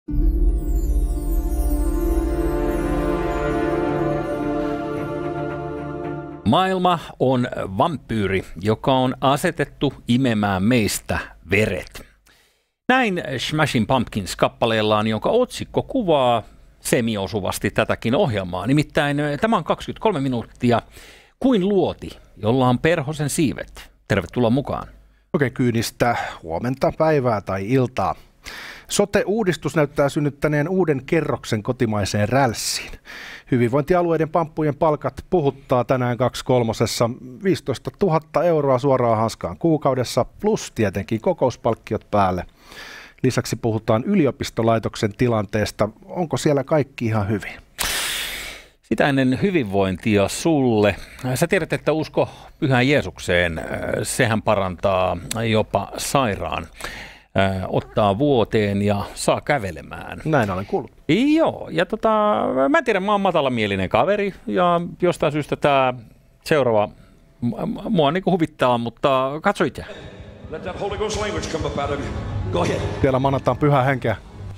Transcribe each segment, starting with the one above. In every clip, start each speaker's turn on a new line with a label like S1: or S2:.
S1: Maailma on vampyyri, joka on asetettu imemään meistä veret. Näin Smashing Pumpkins-kappaleellaan, jonka otsikko kuvaa semiosuvasti tätäkin ohjelmaa. Nimittäin tämä on 23 minuuttia kuin luoti, jolla on perhosen siivet. Tervetuloa mukaan.
S2: Oikein kyynistä huomenta, päivää tai iltaa. Sote-uudistus näyttää synnyttäneen uuden kerroksen kotimaiseen rälssiin. Hyvinvointialueiden pamppujen palkat puhuttaa tänään 2/3, 15 000 euroa suoraan hanskaan kuukaudessa, plus tietenkin kokouspalkkiot päälle. Lisäksi puhutaan yliopistolaitoksen tilanteesta. Onko siellä kaikki ihan hyvin?
S1: Sitä ennen hyvinvointia sulle. Sä tiedät, että usko Pyhään Jeesukseen, sehän parantaa jopa sairaan. Ottaa vuoteen ja saa kävelemään.
S2: Näin olen kuullut.
S1: Joo, ja mä en tiedä, mä oon matalamielinen kaveri ja jostain syystä tää seuraava mua niinku huvittaa, mutta katso itse.
S3: Let that Holy Ghost language come up out of you. Go ahead.
S2: Siellä manataan pyhää henkeä.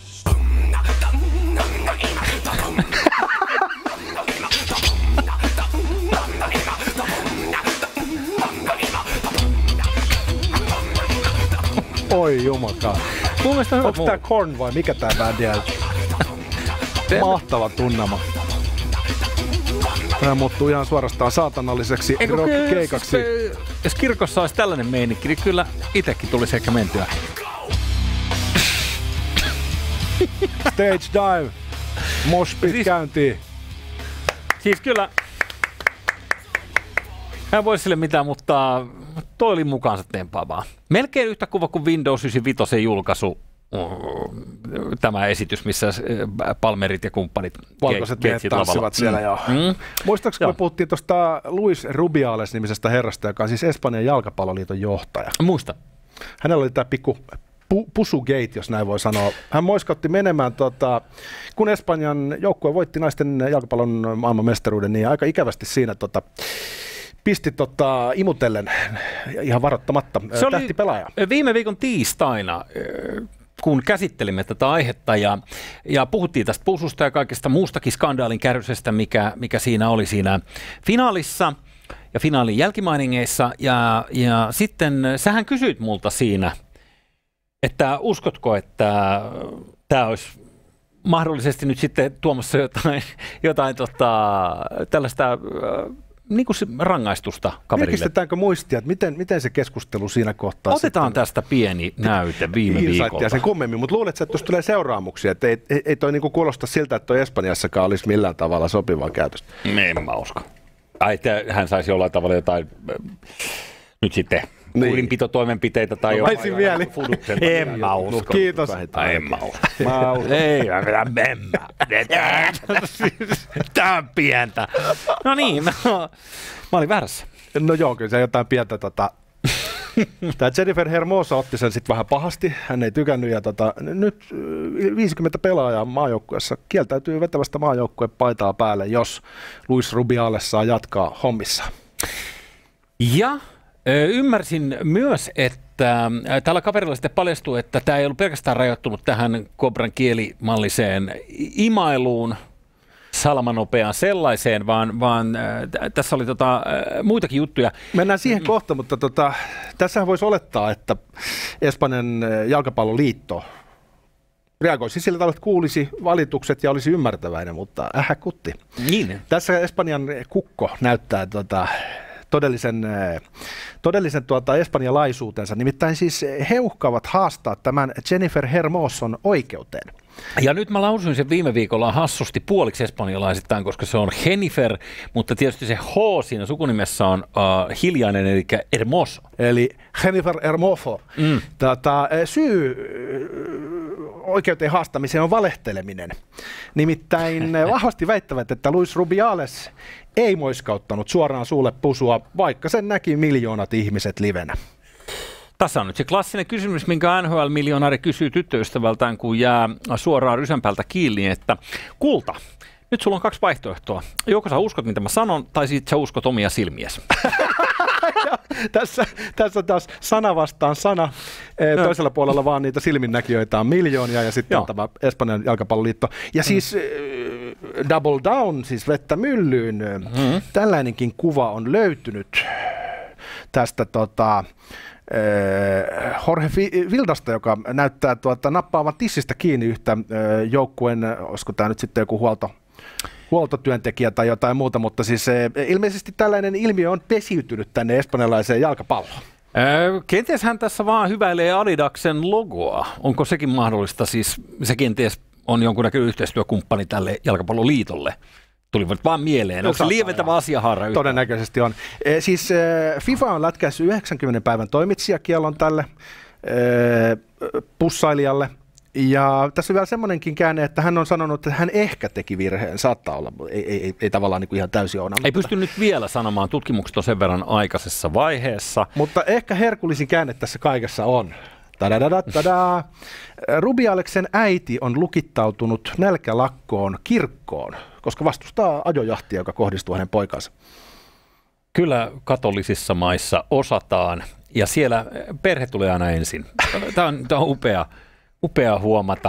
S2: Oi jumakaan. Onko tää Korn vai mikä tää bändi on? Mahtava tunnelma. Tämä muuttuu ihan suorastaan saatanalliseksi rock-keikaksi.
S1: Jos kirkossa olisi tällainen meininki, niin kyllä itsekin tulisi ehkä mentyä.
S2: Stage dive. Moshpit käyntiin.
S1: Siis kyllä. Mä en voi sille mitään, mutta toi oli mukaansa tempaavaa. Melkein yhtä kuva kuin Windows 95 julkaisu. Tämä esitys, missä Palmerit ja kumppanit
S2: valkoiset miehet tanssivat siellä, joo. Muistaakseni, kun me puhuttiin tuosta Luis Rubiales-nimisestä herrasta, joka on siis Espanjan jalkapalloliiton johtaja.
S1: Muista.
S2: Hänellä oli tämä pikku pusugate, jos näin voi sanoa. Hän moiskautti menemään, kun Espanjan joukkue voitti naisten jalkapallon maailmanmestaruuden, niin aika ikävästi siinä pisti imutellen ihan varoittamatta tähtipelaaja.
S1: Viime viikon tiistaina, kun käsittelimme tätä aihetta ja puhuttiin tästä pususta ja kaikesta muustakin skandaalin kärrysestä, mikä siinä oli siinä finaalissa ja finaalin jälkimainingeissa. Ja sitten sähän kysyit multa siinä, että uskotko, että tämä olisi mahdollisesti nyt sitten tuomassa jotain tällaista niin kuin rangaistusta kaverille.
S2: Virkistetäänkö muistia, että miten se keskustelu siinä kohtaa?
S1: Otetaan sitten tästä pieni näyte viime viikolta.
S2: Sen kummemmin, mutta luulet, että tuossa tulee seuraamuksia, että ei toi niinku kuulosta siltä, että toi Espanjassakaan olisi millään tavalla sopivaa käytöstä.
S1: En mä usko. Hän saisi jollain tavalla jotain nyt sitten kurinpitotoimenpiteitä tai jotain. En mä usko.
S2: Kiitos.
S1: En mä usko. Ei, tää on pientä. No niin, mä olin väärässä.
S2: No joo, kyllä se jotain pientä. Tämä Jennifer Hermosa otti sen sitten vähän pahasti. Hän ei tykännyt ja nyt 50 pelaajaa maajoukkueessa kieltäytyy vetävästä maajoukkueen paitaa päälle, jos Luis Rubiales saa jatkaa hommissa.
S1: Ja ymmärsin myös, että tällä kaverilla sitten paljastui, että tämä ei ollut pelkästään rajoittunut tähän kobran kielimalliseen imailuun, salmanopeaan sellaiseen, vaan tässä oli muitakin juttuja.
S2: Mennään siihen kohta, mutta tässähän voisi olettaa, että Espanjan jalkapalloliitto reagoisi sillä tavalla, että kuulisi valitukset ja olisi ymmärtäväinen, mutta kutti.
S1: Niin.
S2: Tässä Espanjan kukko näyttää todellisen espanjalaisuutensa. Nimittäin siis he uhkaavat haastaa tämän Jennifer Hermoson oikeuteen.
S1: Ja nyt mä lausuin sen viime viikolla hassusti puoliksi espanjalaisittain, koska se on Jennifer, mutta tietysti se H siinä sukunimessä on hiljainen, eli Hermoso.
S2: Eli Jennifer Hermoso. Syy oikeuteen haastamiseen on valehteleminen. Nimittäin vahvasti väittävät, että Luis Rubiales ei moiskauttanut suoraan suulle pusua, vaikka sen näki miljoonat ihmiset livenä.
S1: Tässä on nyt se klassinen kysymys, minkä NHL-miljonääri kysyy tyttöystävältään, kun jää suoraan rysänpäältä kiinni, että kulta, nyt sulla on 2 vaihtoehtoa. Joko sä uskot, mitä mä sanon, tai sitten sä uskot omia silmiäsi.
S2: tässä taas sana vastaan sana. Toisella puolella vaan niitä silminnäkijöitä on miljoonia ja sitten on tämä Espanjan jalkapalloliitto. Ja siis double down, siis vettä myllyyn. Tällainenkin kuva on löytynyt tästä Jorge Vildasta, joka näyttää nappaavan tissistä kiinni yhtä joukkueen, olisiko tämä nyt sitten joku huoltotyöntekijä tai jotain muuta, mutta siis ilmeisesti tällainen ilmiö on pesiytynyt tänne espanjalaiseen jalkapalloon.
S1: Kenties hän tässä vaan hyväilee Adidaksen logoa. Onko sekin mahdollista? Siis se kenties on jonkunnäköinen yhteistyökumppani tälle jalkapalloliitolle. Tulivat vaan mieleen. Onko se lieventävä asiahaara?
S2: Todennäköisesti on. Siis FIFA on lätkäissyt 90 päivän toimitsijakiellon tälle pussailijalle. Ja tässä on vielä semmoinenkin käänne, että hän on sanonut, että hän ehkä teki virheen. Saattaa olla, ei tavallaan niin kuin ihan täysin ole.
S1: Ei pysty nyt vielä sanomaan, tutkimukset on sen verran aikaisessa vaiheessa.
S2: Mutta ehkä herkullisin käänne tässä kaikessa on. Tadadadada. Rubialeksen äiti on lukittautunut nälkälakkoon kirkkoon, koska vastustaa ajojahtia, joka kohdistuu hänen poikansa.
S1: Kyllä katolisissa maissa osataan, ja siellä perhe tulee aina ensin. Tämä on upea huomata.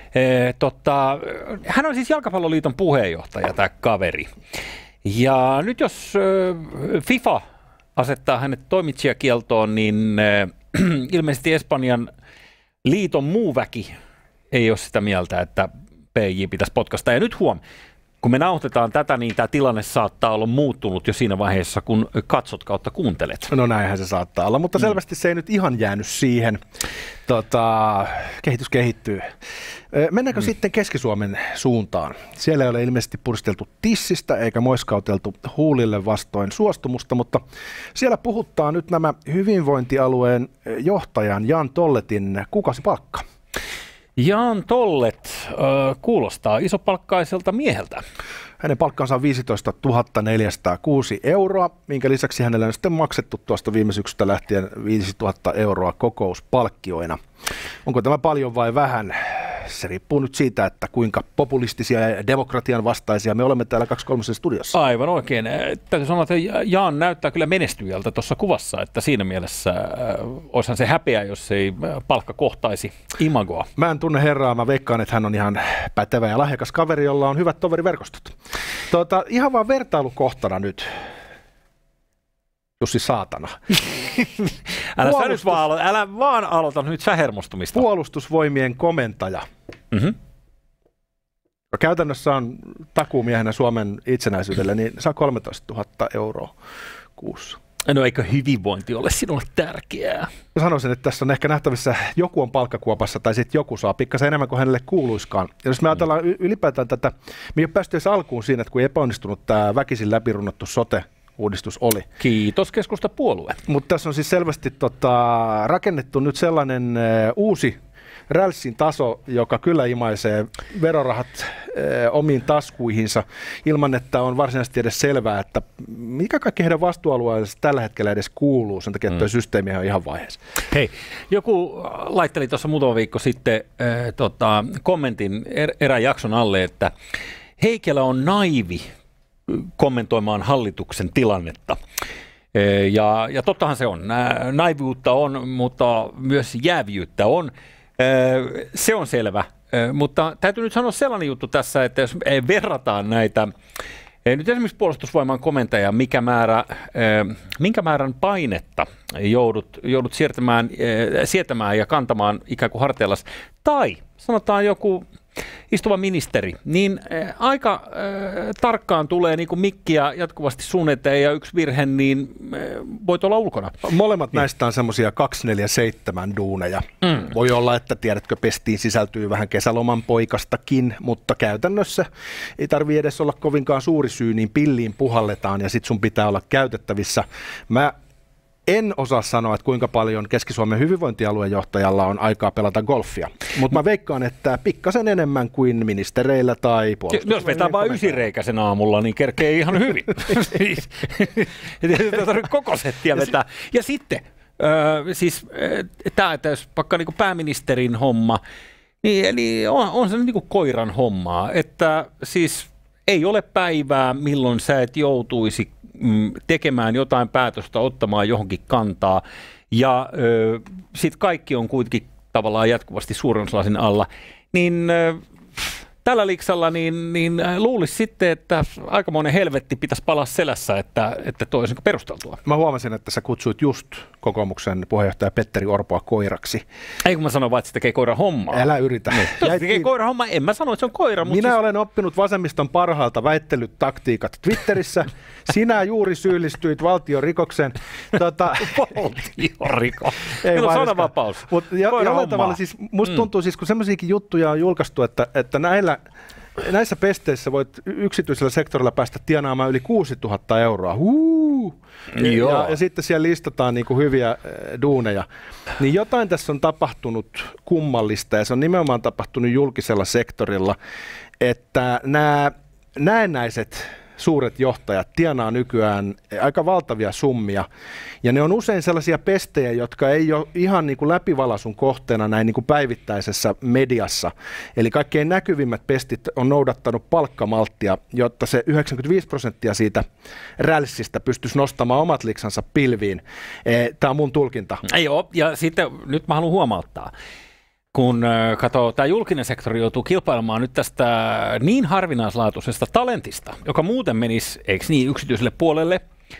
S1: Hän on siis Jalkapalloliiton puheenjohtaja, tämä kaveri. Ja nyt jos FIFA asettaa hänet toimitsijakieltoon, niin ilmeisesti Espanjan liiton muu väki ei ole sitä mieltä, että PJ pitäisi potkasta. Ja nyt kun me nauhoitetaan tätä, niin tämä tilanne saattaa olla muuttunut jo siinä vaiheessa, kun katsot kautta kuuntelet.
S2: No näinhän se saattaa olla, mutta selvästi se ei nyt ihan jäänyt siihen. Kehitys kehittyy. Mennäänkö sitten Keski-Suomen suuntaan? Siellä ei ole ilmeisesti puristeltu tissistä eikä moiskauteltu huulille vastoin suostumusta, mutta siellä puhuttaa nyt nämä hyvinvointialueen johtajan Jan Tolletin kuukausipalkka.
S1: Jan Tollet kuulostaa isopalkkaiselta mieheltä.
S2: Hänen palkkansa on 15 406 €, minkä lisäksi hänelle on sitten maksettu tuosta viime syksystä lähtien 5 000 € kokouspalkkioina. Onko tämä paljon vai vähän? Se riippuu nyt siitä, että kuinka populistisia ja demokratian vastaisia me olemme täällä 23 studiossa.
S1: Aivan oikein. Täytyy sanoa, että Jan näyttää kyllä menestyjältä tuossa kuvassa, että siinä mielessä olisihan se häpeä, jos ei palkka kohtaisi imagoa.
S2: Mä en tunne herraa, mä veikkaan, että hän on ihan pätevä ja lahjakas kaveri, jolla on hyvät toveriverkostot. Ihan vaan vertailukohtana nyt. Jussi saatana.
S1: Älä vaan aloita nyt sä hermostumista.
S2: Puolustusvoimien komentaja. Käytännössä on takuumiehenä Suomen itsenäisyydelle, niin saa 13 000 € kuussa.
S1: No eikö hyvinvointi ole sinulle tärkeää?
S2: Mä sanoisin, että tässä on ehkä nähtävissä, joku on palkkakuopassa tai sitten joku saa pikkasen enemmän kuin hänelle kuuluiskaan. Ja jos me ajatellaan ylipäätään tätä, me ei ole päästy edes alkuun siinä, että kun epäonnistunut tämä väkisin läpirunnottu sote-uudistus oli.
S1: Kiitos keskustapuolue.
S2: Mutta tässä on siis selvästi rakennettu nyt sellainen uusi rälssin taso, joka kyllä imaisee verorahat omiin taskuihinsa ilman, että on varsinaisesti edes selvää, että mikä kaikki heidän vastuualueensa tällä hetkellä edes kuuluu. Sen takia, että tuo systeemi on ihan vaiheessa.
S1: Hei, joku laitteli tuossa muutama viikko sitten kommentin erään jakson alle, että Heikelä on naivi kommentoimaan hallituksen tilannetta. Ja tottahan se on. Naiviutta on, mutta myös jääviyttä on. Se on selvä, mutta täytyy nyt sanoa sellainen juttu tässä, että jos verrataan näitä, nyt esimerkiksi puolustusvoiman komentaja, minkä määrän painetta joudut sietämään ja kantamaan ikään kuin harteillas, tai sanotaan joku istuva ministeri, niin aika tarkkaan tulee niin kuin mikkiä jatkuvasti sun eteen ja yksi virhe, niin voit olla ulkona.
S2: Molemmat näistä on semmoisia 247 duuneja. Voi olla, että tiedätkö, pestiin sisältyy vähän kesäloman poikastakin, mutta käytännössä ei tarvitse edes olla kovinkaan suuri syy, niin pilliin puhalletaan ja sit sun pitää olla käytettävissä. Mä en osaa sanoa, että kuinka paljon Keski-Suomen hyvinvointialueen johtajalla on aikaa pelata golfia, mutta mä veikkaan, että pikkasen enemmän kuin ministereillä tai puolustusvoimien.
S1: Jos vetää vain ysireikäisen aamulla, niin kerkee ihan hyvin. Ei tarvitse koko settiä vetää. Ja sitten, tämä, että jos vaikka niin kuin pääministerin homma, niin on se niin kuin koiran hommaa, että siis ei ole päivää, milloin sä et joutuisi tekemään jotain päätöstä, ottamaan johonkin kantaa. Ja sitten kaikki on kuitenkin tavallaan jatkuvasti suurennuslasin alla. Niin tällä liksalla niin luulisi sitten, että aikamoinen helvetti pitäisi palaa selässä, että toi olisi perusteltua.
S2: Mä huomasin, että sä kutsuit just kokoomuksen puheenjohtaja Petteri Orpoa koiraksi.
S1: Ei kun mä sanoin vaan, että se tekee koiran hommaa.
S2: Älä yritä.
S1: Se tekee koiran hommaa. En mä sano, että se on koira.
S2: Minä olen oppinut vasemmiston parhaalta väittelytaktiikat Twitterissä. Sinä juuri syyllistyit valtiorikokseen.
S1: Valtioriko?
S2: Ei
S1: on sananvapaus.
S2: Mutta jollain tavalla siis, musta tuntuu siis, kun semmoisiakin juttuja on julkaistu, että näissä pesteissä voit yksityisellä sektorilla päästä tienaamaan yli 6 000 euroa. Ja sitten siellä listataan niin kuin hyviä duuneja. Niin jotain tässä on tapahtunut kummallista, ja se on nimenomaan tapahtunut julkisella sektorilla, että nämä näennäiset suuret johtajat tienaa nykyään aika valtavia summia, ja ne on usein sellaisia pestejä, jotka ei ole ihan niin kuin läpivalaisun kohteena näin niin kuin päivittäisessä mediassa. Eli kaikkein näkyvimmät pestit on noudattanut palkkamalttia, jotta se 95% siitä rälssistä pystyisi nostamaan omat liksansa pilviin. Tämä on mun tulkinta.
S1: Joo, ja sitten nyt mä haluan huomauttaa. Kun tämä julkinen sektori joutuu kilpailemaan nyt tästä niin harvinaislaatuisesta talentista, joka muuten menisi, eikö niin, yksityiselle puolelle,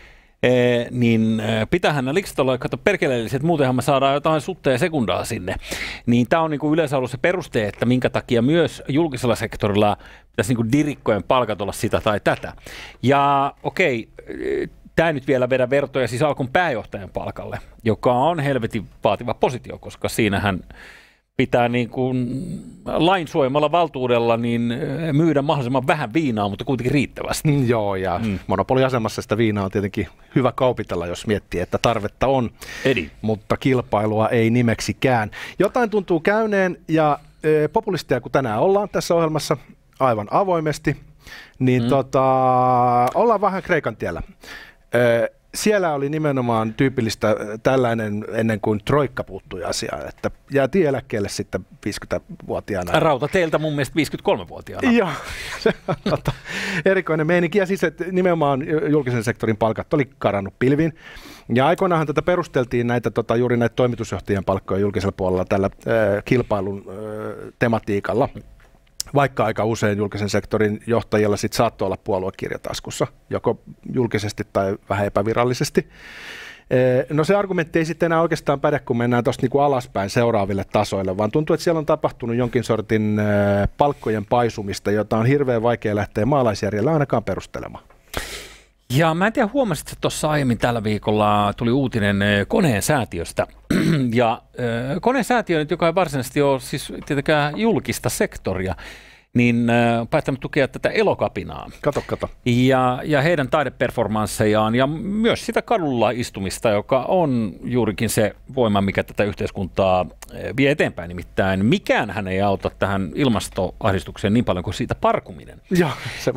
S1: niin pitäähän nämä liksat olla perkeleelliset, muutenhan me saadaan jotain sutteja sekundaa sinne. Niin tämä on niinku yleensä ollut se peruste, että minkä takia myös julkisella sektorilla pitäisi niinku dirikkojen palkat olla sitä tai tätä. Ja okei, tämä ei nyt vielä vedä vertoja siis Alkon pääjohtajan palkalle, joka on helvetin vaativa positio, koska siinähän pitää niin kuin lain suojamalla valtuudella niin myydä mahdollisimman vähän viinaa, mutta kuitenkin riittävästi.
S2: Joo, ja monopoliasemassa sitä viinaa on tietenkin hyvä kaupitella, jos miettii, että tarvetta on, mutta kilpailua ei nimeksikään. Jotain tuntuu käyneen, ja populisteja kun tänään ollaan tässä ohjelmassa aivan avoimesti, niin ollaan vähän Kreikan tiellä. Siellä oli nimenomaan tyypillistä tällainen ennen kuin troikka puuttui asiaan, että jäätiin eläkkeelle sitten 50-vuotiaana.
S1: Rautateiltä mun mielestä 53-vuotiaana.
S2: Joo, se on erikoinen meininki. Ja siis että nimenomaan julkisen sektorin palkat oli karannut pilviin. Ja aikoinaanhan tätä perusteltiin juuri näitä toimitusjohtajien palkkoja julkisella puolella tällä kilpailun tematiikalla. Vaikka aika usein julkisen sektorin johtajilla sit saattoi olla puoluekirja taskussa, joko julkisesti tai vähän epävirallisesti. No se argumentti ei sitten enää oikeastaan päde, kun mennään tuosta niinku alaspäin seuraaville tasoille, vaan tuntuu, että siellä on tapahtunut jonkin sortin palkkojen paisumista, jota on hirveän vaikea lähteä maalaisjärjellä ainakaan perustelemaan.
S1: Ja mä en tiedä, huomasitko tuossa aiemmin tällä viikolla tuli uutinen Koneen säätiöstä. Ja Koneen säätiö nyt, joka ei varsinaisesti ole siis tietenkään julkista sektoria, niin päättänyt tukea tätä Elokapinaa.
S2: Kato.
S1: Ja heidän taideperformanssejaan ja myös sitä kadulla istumista, joka on juurikin se voima, mikä tätä yhteiskuntaa vie eteenpäin. Nimittäin mikäänhän ei auta tähän ilmastoahdistukseen niin paljon kuin siitä parkuminen.
S2: Joo, se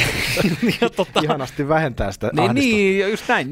S1: ihanasti
S2: vähentää sitä ahdistusta.
S1: Niin, just näin.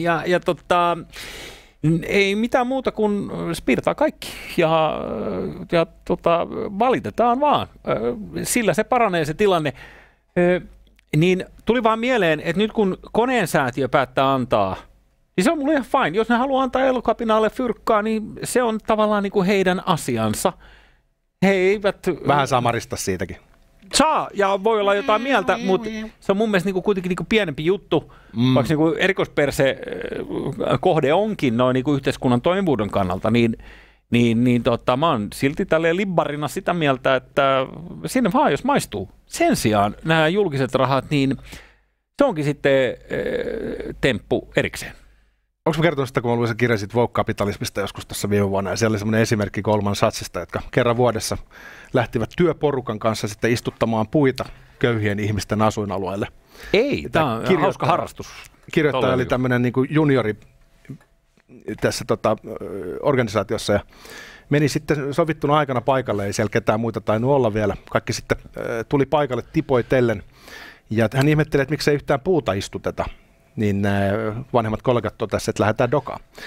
S1: Ei mitään muuta kuin spiirtaa kaikki ja valitetaan vaan. Sillä se paranee se tilanne. Niin tuli vaan mieleen, että nyt kun Koneen säätiö päättää antaa, niin se on mulle ihan fine. Jos ne haluaa antaa Elokapinalle fyrkkaa, niin se on tavallaan niin kuin heidän asiansa. He eivät...
S2: Vähän saa marista siitäkin.
S1: Saa, ja voi olla jotain mieltä, mutta se on mun mielestä kuitenkin pienempi juttu, vaikka erikoisperse kohde onkin noin yhteiskunnan toimivuuden kannalta, niin mä oon silti tälleen libbarina sitä mieltä, että sinne vaan jos maistuu. Sen sijaan nämä julkiset rahat, niin se onkin sitten temppu erikseen.
S2: Onko mä kertonut sitä, kun mä luin kirjasit woke-kapitalismista joskus tuossa viime vuonna, ja siellä oli semmoinen esimerkki Goldman Sachsista, jotka kerran vuodessa lähtivät työporukan kanssa sitten istuttamaan puita köyhien ihmisten asuinalueelle.
S1: Ei, tämä on hauska harrastus.
S2: Kirjoittaja oli tämmöinen niin kuin juniori tässä organisaatiossa, ja meni sitten sovittuna aikana paikalle, ei siellä ketään muita tainnut olla vielä. Kaikki sitten tuli paikalle tipoitellen, ja hän ihmetteli, että miksei yhtään puuta istuteta. Niin vanhemmat kollegat totesivat, että lähdetään dokaan.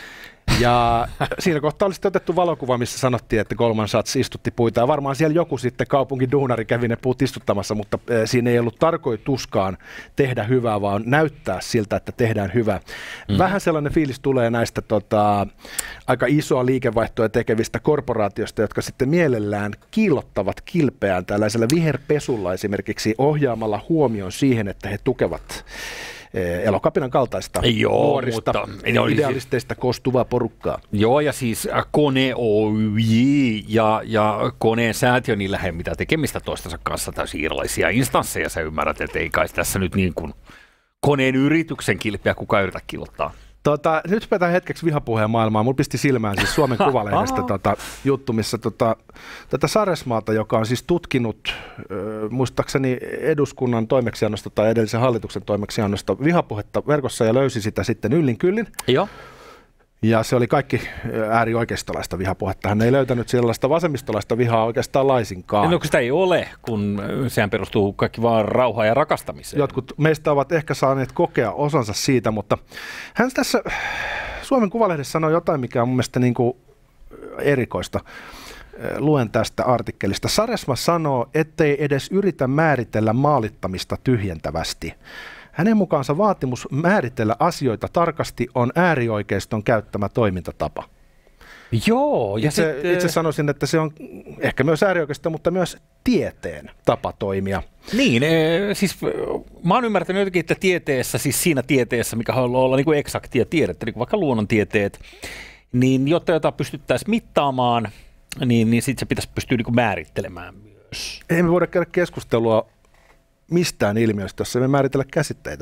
S2: Ja siinä kohtaa oli sitten otettu valokuva, missä sanottiin, että Goldman Sachs istutti puita. Ja varmaan siellä joku sitten kaupunkiduunari kävi ne puut istuttamassa, mutta siinä ei ollut tarkoituskaan tehdä hyvää, vaan näyttää siltä, että tehdään hyvää. Vähän sellainen fiilis tulee näistä aika isoa liikevaihtoa tekevistä korporaatioista, jotka sitten mielellään kiillottavat kilpeään tällaisella viherpesulla esimerkiksi ohjaamalla huomioon siihen, että he tukevat Elokapinan kaltaista nuorista idealisteista koostuvaa porukkaa.
S1: Joo, ja siis Kone Oyj ja Koneen säätiö, niillä ei mitään tekemistä toistensa kanssa täysin erilaisia instansseja. Sä ymmärrät, että ei kai tässä nyt niin kuin Koneen yrityksen kilpeä kukaan yritä kilottaa.
S2: Nyt päätään hetkeksi vihapuheen maailmaa. Mulla pisti silmään siis Suomen Kuvalehdestä juttu, missä tätä Saresmaata, joka on siis tutkinut muistaakseni eduskunnan toimeksiannosta tai edellisen hallituksen toimeksiannosta vihapuhetta verkossa ja löysi sitä sitten yllin kyllin.
S1: Joo.
S2: Ja se oli kaikki äärioikeistolaista vihapuhetta. Hän ei löytänyt sellaista vasemmistolaista vihaa oikeastaan laisinkaan.
S1: No kun sitä ei ole, kun sehän perustuu kaikki vaan rauhaan ja rakastamiseen.
S2: Jotkut meistä ovat ehkä saaneet kokea osansa siitä, mutta hän tässä Suomen Kuvalehdessä sanoi jotain, mikä on mun mielestä niin kuin erikoista. Luen tästä artikkelista. Saresma sanoo, ettei edes yritä määritellä maalittamista tyhjentävästi. Hänen mukaansa vaatimus määritellä asioita tarkasti on äärioikeiston käyttämä toimintatapa.
S1: Joo. Ja
S2: itse sanoisin, että se on ehkä myös äärioikeiston, mutta myös tieteen tapa toimia.
S1: Niin, siis mä oon ymmärtänyt jotenkin, että tieteessä, siis siinä tieteessä, mikä haluaa olla niin kuin eksaktia tiedettä, niin kuin vaikka luonnontieteet, niin jotta jotain pystyttäisiin mittaamaan, niin sitten se pitäisi pystyä niin kuin määrittelemään myös.
S2: Ei me voida käydä keskustelua mistään ilmiöstä, jos me määritellä käsitteitä.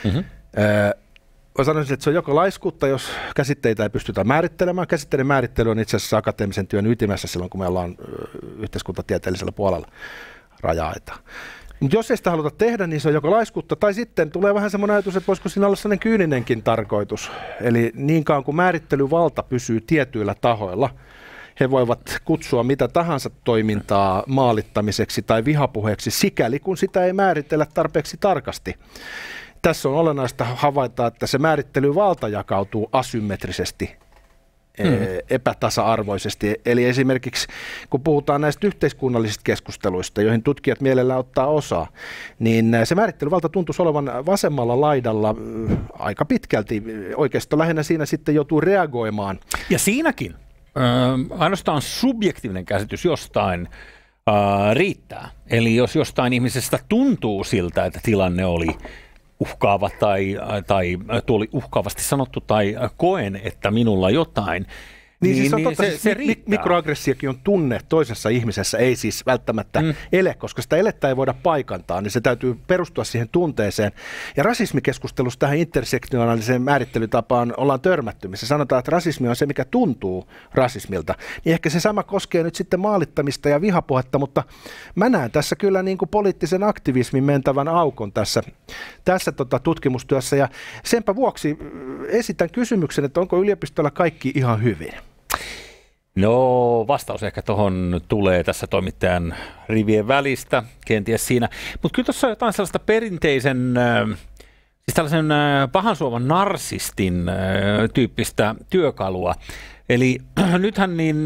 S2: Mä sanoisin, että se on joko laiskuutta, jos käsitteitä ei pystytä määrittelemään. Käsitteiden määrittely on itse asiassa akateemisen työn ytimessä silloin, kun me ollaan yhteiskuntatieteellisellä puolella raja-aita. Mutta jos ei sitä haluta tehdä, niin se on joko laiskuutta, tai sitten tulee vähän semmoinen ajatus, että voisiko siinä olla sellainen kyyninenkin tarkoitus. Eli niin kauan kuin määrittelyvalta pysyy tietyillä tahoilla, he voivat kutsua mitä tahansa toimintaa maalittamiseksi tai vihapuheeksi, sikäli kun sitä ei määritellä tarpeeksi tarkasti. Tässä on olennaista havaita, että se määrittelyvalta jakautuu asymmetrisesti, epätasa-arvoisesti. Eli esimerkiksi kun puhutaan näistä yhteiskunnallisista keskusteluista, joihin tutkijat mielellään ottaa osaa, niin se määrittelyvalta tuntuisi olevan vasemmalla laidalla aika pitkälti. Oikeastaan lähinnä siinä sitten joutuu reagoimaan.
S1: Ja siinäkin ainoastaan subjektiivinen käsitys jostain riittää. Eli jos jostain ihmisestä tuntuu siltä, että tilanne oli uhkaava tai tuo oli uhkaavasti sanottu tai koen, että minulla jotain,
S2: niin siis on totta, se riittää. Mikroaggressiokin on tunne toisessa ihmisessä, ei siis välttämättä ele, koska sitä elettä ei voida paikantaa, niin se täytyy perustua siihen tunteeseen. Ja rasismikeskustelussa tähän intersektionaaliseen määrittelytapaan ollaan törmätty, missä sanotaan, että rasismi on se, mikä tuntuu rasismilta. Niin ehkä se sama koskee nyt sitten maalittamista ja vihapuhetta, mutta mä näen tässä kyllä niin kuin poliittisen aktivismin mentävän aukon tässä tutkimustyössä, ja senpä vuoksi esitän kysymyksen, että onko yliopistolla kaikki ihan hyvin?
S1: No vastaus ehkä tuohon tulee tässä toimittajan rivien välistä, kenties siinä. Mutta kyllä tuossa on jotain sellaista perinteisen, siis tällaisen pahansuovan narsistin tyyppistä työkalua. Eli nythän niin,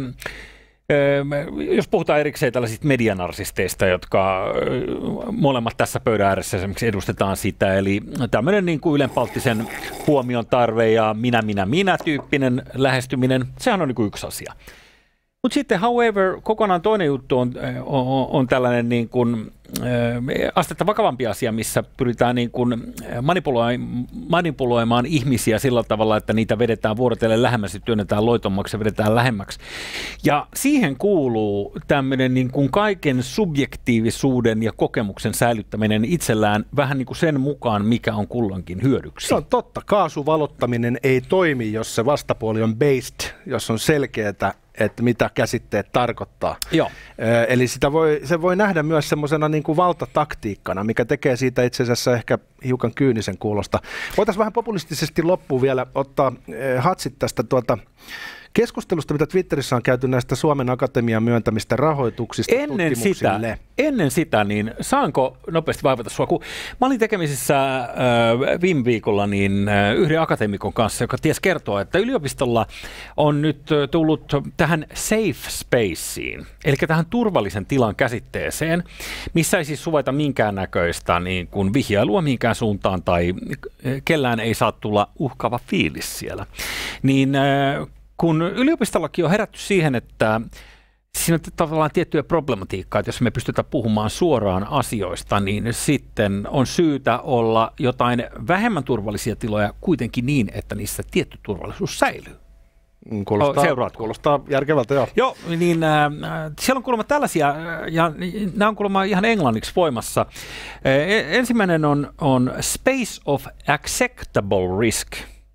S1: jos puhutaan erikseen tällaisista medianarsisteista, jotka molemmat tässä pöydän ääressä esimerkiksi edustetaan sitä, eli tämmöinen niin kuin ylenpalttisen huomion tarve ja minä tyyppinen lähestyminen, sehän on niin kuin yksi asia. Mutta sitten, however, kokonaan toinen juttu on tällainen niin kuin, astetta vakavampi asia, missä pyritään niin kuin manipuloimaan ihmisiä sillä tavalla, että niitä vedetään vuorotellen lähemmäksi, työnnetään loitommaksi ja vedetään lähemmäksi. Ja siihen kuuluu tämmöinen niin kuin kaiken subjektiivisuuden ja kokemuksen säilyttäminen itsellään vähän niin kuin sen mukaan, mikä on kulloinkin hyödyksi.
S2: Se on totta. Kaasuvalottaminen ei toimi, jos se vastapuoli on based, jos on selkeätä, että mitä käsitteet tarkoittaa.
S1: Joo.
S2: Eli se voi nähdä myös semmoisena niin kuin valtataktiikkana, mikä tekee siitä itse asiassa ehkä hiukan kyynisen kuulosta. Voitaisiin vähän populistisesti loppuun vielä ottaa hatsit tästä keskustelusta, mitä Twitterissä on käyty näistä Suomen Akatemian myöntämistä rahoituksista
S1: ennen
S2: tutkimuksille.
S1: Sitä, ennen sitä, niin saanko nopeasti vaivata sua? Kun mä olin tekemisissä viime viikolla niin yhden akateemikon kanssa, joka ties kertoa, että yliopistolla on nyt tullut tähän safe spaceen, eli tähän turvallisen tilan käsitteeseen, missä ei siis suvaita minkäännäköistä niin kuin vihjailua mihinkään suuntaan tai kellään ei saa tulla uhkaava fiilis siellä. Niin kun yliopistollakin on herätty siihen, että siinä on tavallaan tiettyjä problematiikkaa, että jos me pystytään puhumaan suoraan asioista, niin sitten on syytä olla jotain vähemmän turvallisia tiloja kuitenkin niin, että niissä tietty turvallisuus säilyy.
S2: Kuulostaa järkevältä, joo.
S1: Joo, niin siellä on kuulemma tällaisia, ja nämä on kuulemma ihan englanniksi voimassa. Ensimmäinen on Space of Acceptable Risk.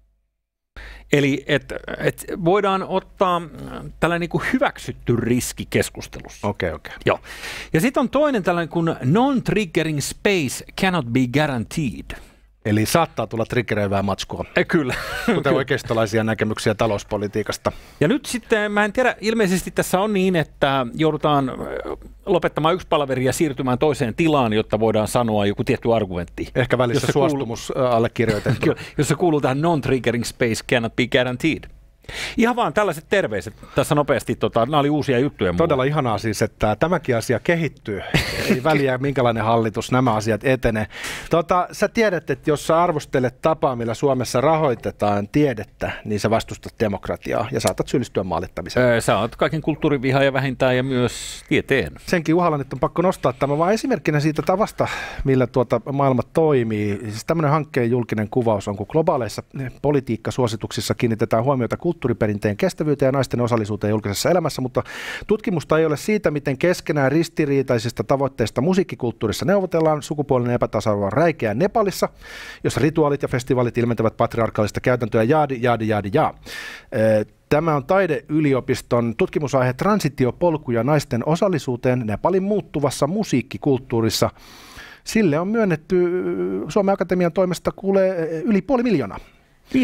S1: Eli että voidaan ottaa tällainen niin kuin hyväksytty riski keskustelussa.
S2: Okei.
S1: Joo. Ja sitten on toinen tällainen kuin non-triggering space cannot be guaranteed.
S2: Eli saattaa tulla triggeröivää matskua.
S1: Kyllä.
S2: Kuten oikeistolaisia näkemyksiä talouspolitiikasta.
S1: Ja nyt sitten, mä en tiedä, ilmeisesti tässä on niin, että joudutaan lopettamaan yksi palaveri ja siirtymään toiseen tilaan, jotta voidaan sanoa joku tietty argumentti.
S2: Ehkä välissä suostumus allekirjoitettu.
S1: Jos se kuuluu tähän non-triggering space cannot be guaranteed. Ihan vaan tällaiset terveiset tässä nopeasti, nämä oli uusia juttuja.
S2: Todella ihanaa siis, että tämäkin asia kehittyy. Ei väliä minkälainen hallitus, nämä asiat etenee. Sä tiedät, että jos sä arvostelet tapaa, millä Suomessa rahoitetaan tiedettä, niin sä vastustat demokratiaa ja saatat syyllistyä maalittamiseen.
S1: Sä oot kaiken kulttuurivihaaja vähintään ja myös tieteen.
S2: Senkin uhalla nyt on pakko nostaa tämä vaan esimerkkinä siitä tavasta, millä maailma toimii. Siis tämmöinen hankkeen julkinen kuvaus on, kun globaaleissa politiikkasuosituksissa kiinnitetään huomiota kulttuuriperinteen kestävyyteen ja naisten osallisuuteen julkisessa elämässä, mutta tutkimusta ei ole siitä, miten keskenään ristiriitaisista tavoitteista musiikkikulttuurissa neuvotellaan. Sukupuolinen epätasa-arvo on räikeä Nepalissa, jossa rituaalit ja festivaalit ilmentävät patriarkaalista käytäntöä jaadi. Tämä on taideyliopiston tutkimusaihe transitiopolku ja naisten osallisuuteen Nepalin muuttuvassa musiikkikulttuurissa. Sille on myönnetty Suomen Akatemian toimesta yli 500 000.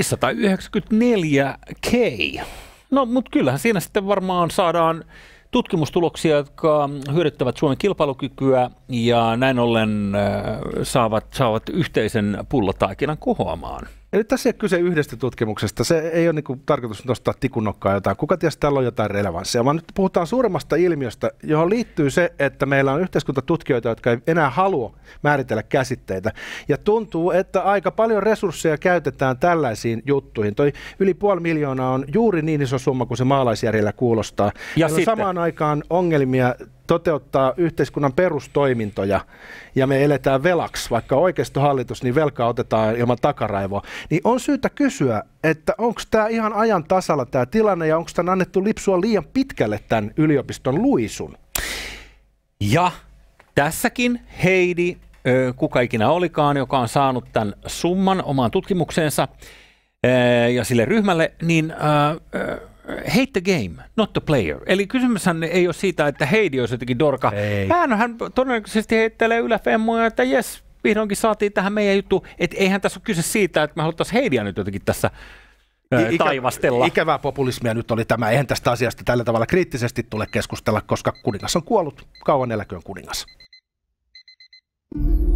S1: 594K. No, mutta kyllähän siinä sitten varmaan saadaan tutkimustuloksia, jotka hyödyttävät Suomen kilpailukykyä ja näin ollen saavat yhteisen pullotaikinan kohoamaan.
S2: Ja nyt tässä ei ole kyse yhdestä tutkimuksesta. Se ei ole niin tarkoitus nostaa tikunnokkaa jotain. Kuka ties täällä on jotain relevanssia, vaan nyt puhutaan suuremmasta ilmiöstä, johon liittyy se, että meillä on yhteiskuntatutkijoita, jotka ei enää halua määritellä käsitteitä. Ja tuntuu, että aika paljon resursseja käytetään tällaisiin juttuihin. Toi yli 500 000 on juuri niin iso summa kuin se maalaisjärjellä kuulostaa. Ja on samaan aikaan ongelmia toteuttaa yhteiskunnan perustoimintoja ja me eletään velaksi, vaikka oikeistohallitus, niin velkaa otetaan ilman takaraivoa, niin on syytä kysyä, että onko tämä ihan ajan tasalla tämä tilanne ja onko tämän annettu lipsua liian pitkälle tämän yliopiston luisun?
S1: Ja tässäkin Heidi, kuka ikinä olikaan, joka on saanut tämän summan omaan tutkimukseensa ja sille ryhmälle, niin hate the game, not the player. Eli kysymyshän ei ole siitä, että Heidi olisi jotenkin dorka. Hän todennäköisesti heittelee yläfemmoja, että jes, vihdoinkin saatiin tähän meidän juttu. Että eihän tässä ole kyse siitä, että me haluttaisiin Heidiä nyt jotenkin tässä taivastella.
S2: Ikävää populismia nyt oli tämä. Eihän tästä asiasta tällä tavalla kriittisesti tule keskustella, koska kuningas on kuollut. Kauan eläköön kuningas.